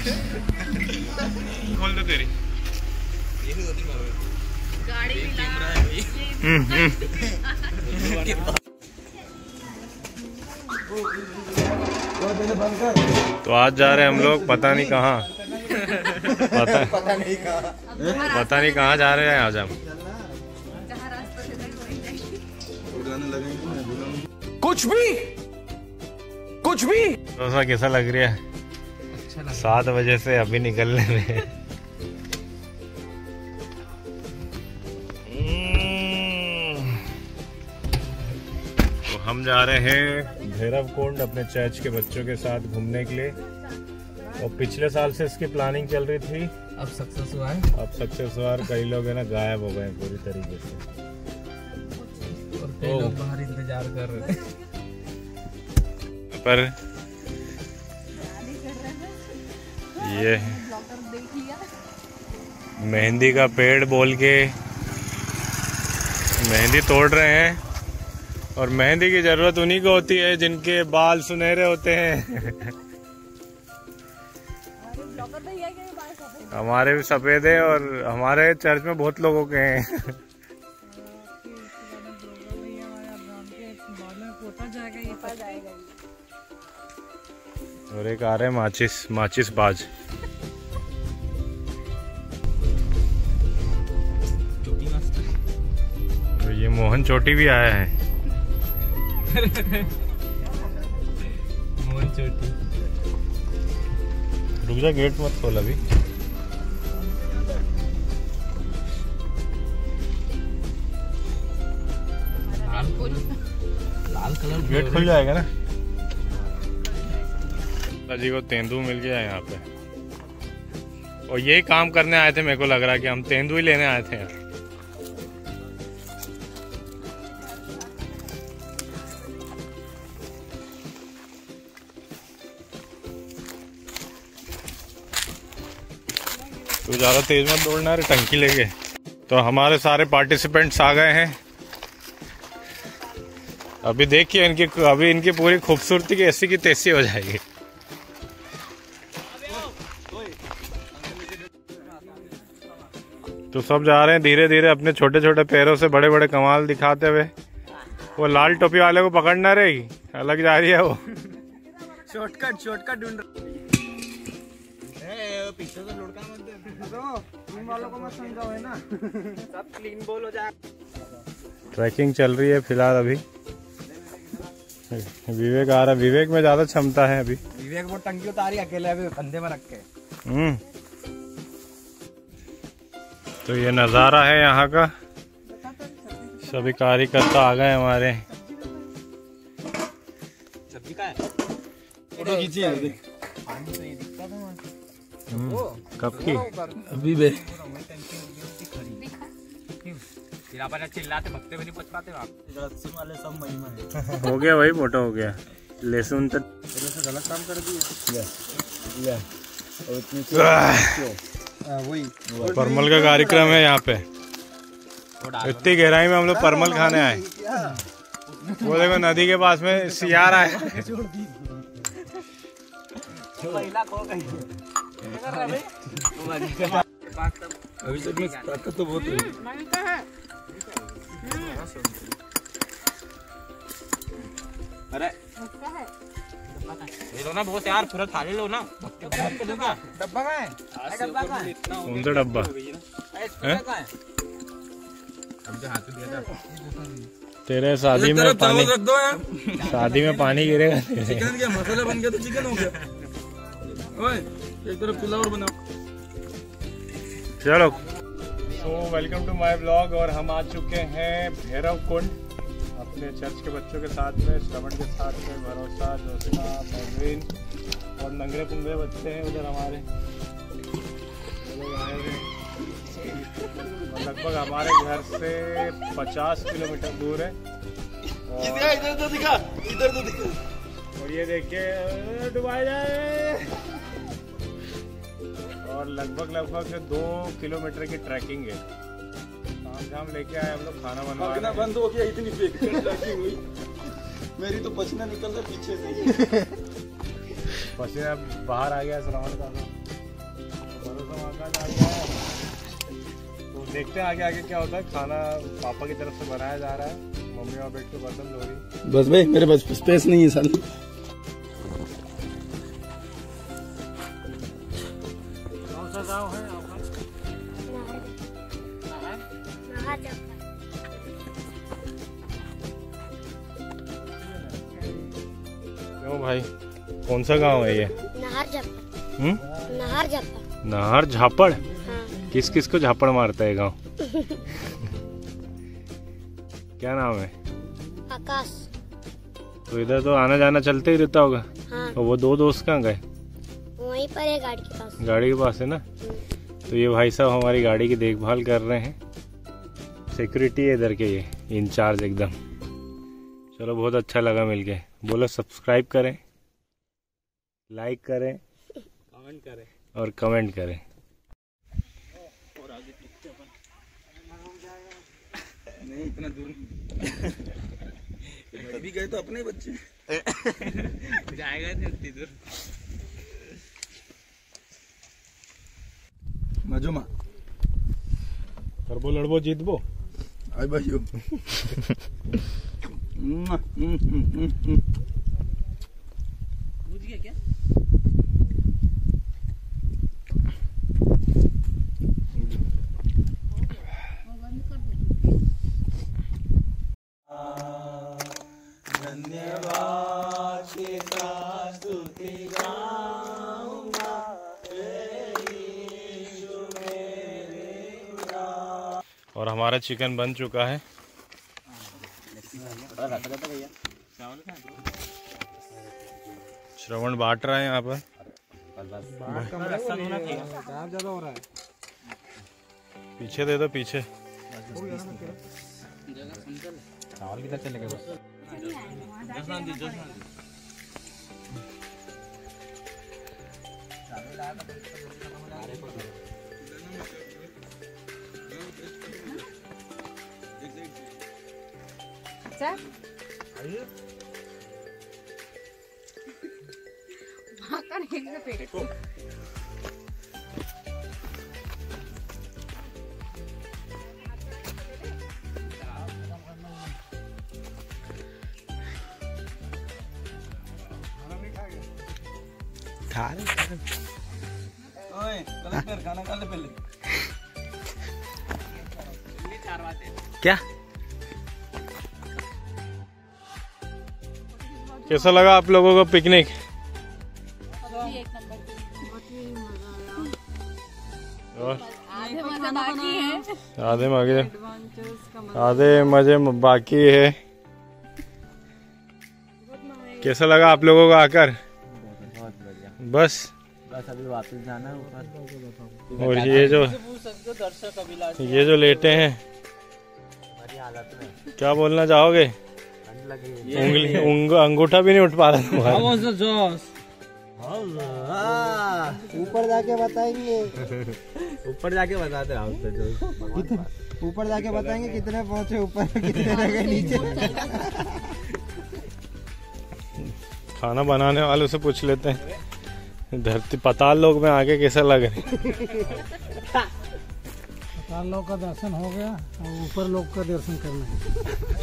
खोल दो तेरी गाड़ी तो आज जा रहे हैं हम लोग पता नहीं कहाँ। पता नहीं कहाँ जा रहे हैं आज हम। कुछ भी तो कैसा लग रहा है? 7 बजे से अभी निकलने में। तो हम जा रहे हैं भैरवकुंड अपने चर्च के बच्चों के साथ घूमने के लिए। और पिछले साल से इसकी प्लानिंग चल रही थी, अब सक्सेस हुआ है। कई लोग है ना गायब हो गए पूरी तरीके से, और कई लोग बाहर इंतजार कर रहे हैं। पर ये मेहंदी का पेड़ बोल के मेहंदी तोड़ रहे हैं। और मेहंदी की जरूरत उन्हीं को होती है जिनके बाल सुनहरे होते हैं। हमारे भी सफेद है और हमारे चर्च में बहुत लोगों के हैं। और एक आ रहे हैं माचिस बाज। तो ये मोहन चोटी भी आया है। मोहन चोटी। रुक जा, गेट मत खोल अभी। लाल कलर गेट खुल जाएगा ना। जी को तेंदू मिल गया यहाँ पे, और यही काम करने आए थे। मेरे को लग रहा है कि हम तेंदू ही लेने आए थे यार। तो ज्यादा तेज मत दौड़ना रे, टंकी लेके। तो हमारे सारे पार्टिसिपेंट्स आ गए हैं। अभी देखिए इनकी पूरी खूबसूरती की ऐसी की तैसी हो जाएगी। तो सब जा रहे हैं धीरे धीरे अपने छोटे छोटे पैरों से बड़े बड़े कमाल दिखाते हुए। वो लाल टोपी वाले को पकड़ना रहेगी, अलग जा रही है वो। शॉर्टकट ढूंढ पीछे से लुढ़का मत दे। टीम वालों को मत समझाओ, है ना। सब क्लीन बोल हो जाए। ट्रैकिंग चल रही है फिलहाल अभी। विवेक आ रहा है। विवेक में ज्यादा क्षमता है अभी। विवेक वो टंकी उतारी अकेले अभी कंधे में रख के। तो ये नजारा है यहाँ का। सभी कार्यकर्ता आ गए हमारे। सब्जी का है फोटो खींचिए। कब की अभी बे चिल्लाते भगते भी नहीं पहुंच पाते। लहसुन वाले सब महिमा है। हो गया भाई, फोटो हो गया। लहसुन तो गलत काम कर दिया। वही परमल का कार्यक्रम है यहाँ पे। इतनी गहराई में हम लोग परमल खाने आए। वो देखो नदी के पास में सियार आए। अभी तक में ताकत तो बहुत है। अरे ये लो ना बहुत यार, पूरा थाली लो ना। डब्बा का है। कौन सा डब्बा? तेरे शादी में पानी, शादी में पानी गिरेगा। चिकन क्या मसाला बन गया तो चिकन हो गया। ओए एक तरफ पुलाव बनाओ। चलो, so welcome to my blog. और हम आ चुके हैं भैरवकुंड अपने चर्च के बच्चों के साथ में, श्रवण के साथ में, भरोसा, जोशना, मैगवीन और नंगरे पुंगरे बच्चे हैं उधर हमारे। लोग आए हुए लगभग हमारे घर से 50 किलोमीटर दूर है। इधर तो दिखा। और ये देखिए डुबाई जाए। और लगभग 2 किलोमीटर की ट्रैकिंग है। काम लेके आए हम लोग, खाना बनवाना बंद हो गया। इतनी ट्रैकिंग हुई। मेरी तो पसीना निकल रहा पीछे से। पसीना बाहर आ गया श्रवण का। भरोसा आकाश आ गया है। तो देखते हैं आगे आगे क्या होता है। खाना पापा की तरफ से बनाया जा रहा है, मम्मी और बैठ के बर्तन धो रही। बस भाई मेरे पास स्पेस नहीं है साल। कौन सा गाँव है आपका? क्यों भाई, कौन सा गांव है ये? नाहर झापड़। नाहर झापड़। नाहर झापड़? हाँ। किस किस को झापड़ मारता है गांव? क्या नाम है? आकाश। तो इधर तो आना जाना चलते ही रहता होगा। हाँ। और वो दो दोस्त कहाँ गए? वहीं पर है गाड़ी के पास। गाड़ी के पास है ना। तो ये भाई साहब हमारी गाड़ी की देखभाल कर रहे हैं, सिक्योरिटी है इधर के, ये इंचार्ज एकदम। चलो बहुत अच्छा लगा मिलके। बोलो सब्सक्राइब करें, लाइक करें, कमेंट करें और कमेंट करें। और आगे पीछे नहीं, इतना दूर भी गए तो अपने बच्चे जाएगा नहीं उतनी दूर। मजो मा करबो लड़बो जीतबो। आई भाइयों बुझ गया क्या? धन्यवाद के साथ स्तुति गाऊंगा और हमारा चिकन बन चुका है। श्रवण बांट रहा है यहाँ पर। ज्यादा हो रहा है। पीछे दे दो, पीछे। चावल किधर चलेगा? अच्छा खा रहे ओए कलेक्टर खाना खा ले पहले। क्या? कैसा लगा आप लोगों को पिकनिक? और आधे मजे बाकी है। कैसा लगा आप लोगों को आकर? बस अभी वापस जाना है ऊपर। और ये जो लेटे हैं, क्या बोलना चाहोगे? उंगली अंगूठा भी नहीं उठ पा रहा तुम्हारा। ऊपर जाके बताएंगे। ऊपर जाके बताते रहो। ऊपर जाके बताएंगे कितने पहुंचे ऊपर, कितने रह गए नीचे। खाना बनाने वालों से पूछ लेते हैं, धरती पाताल लोक में आके कैसा लग रहा है? पाताल लोक का दर्शन हो गया, और ऊपर लोक का दर्शन करना है।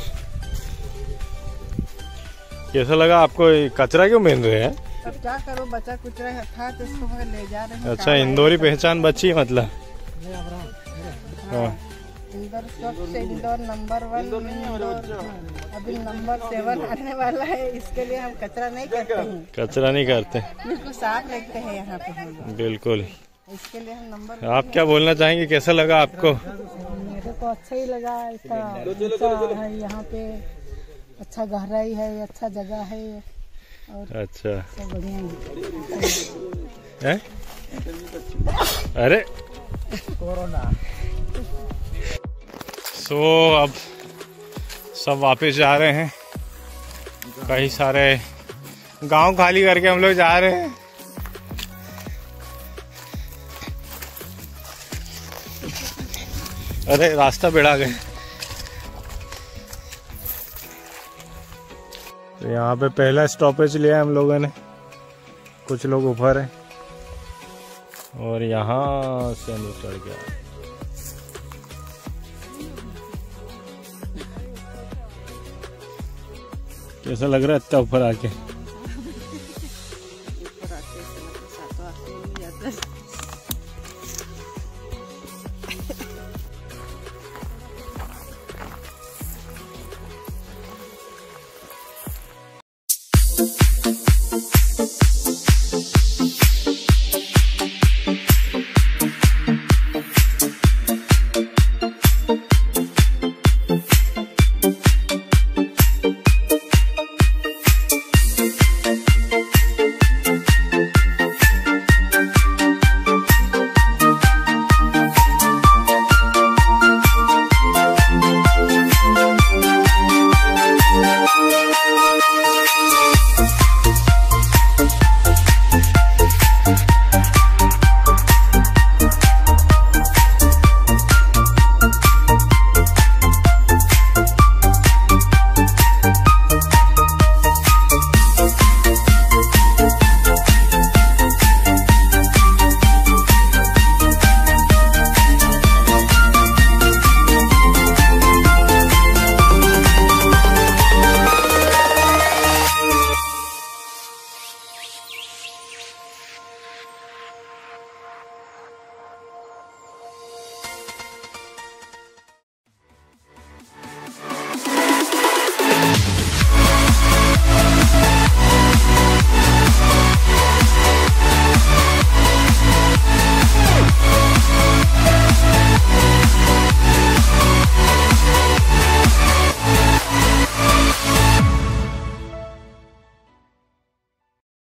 कैसा लगा आपको? कचरा क्यों मेन रहे हैं? अब क्या करो, बचा कुछ रहा था तो इसको मैं ले जा रहे हैं। अच्छा, इंदौरी पहचान बची मतलब। हाँ। इंदौर सबसे इंदौर नंबर 1। अभी नंबर 7 आने वाला है, इसके लिए हम कचरा नहीं करते हैं। कचरा नहीं करते, बिल्कुल साफ रखते हैं यहाँ पे हम लोग। बिल्कुल। इसके लिए हम नंबर। आप क्या बोलना चाहेंगे? कैसा लगा आपको? मेरे को अच्छा ही लगा। इसका है यहाँ पे अच्छा गहराई है, अच्छा जगह है, और अच्छा सब बढ़िया है। अरे कोरोना। सो अब सब वापस जा रहे हैं। कई सारे गांव खाली करके हम लोग जा रहे हैं। अरे रास्ता बिड़ा गए। तो यहाँ पे पहला स्टॉपेज लिया हम लोगों ने। कुछ लोग ऊपर हैं। और यहाँ से हम चढ़ गया। कैसा लग रहा है इतना ऊपर आके? ऊपर आके सातों आसमान में जाता है।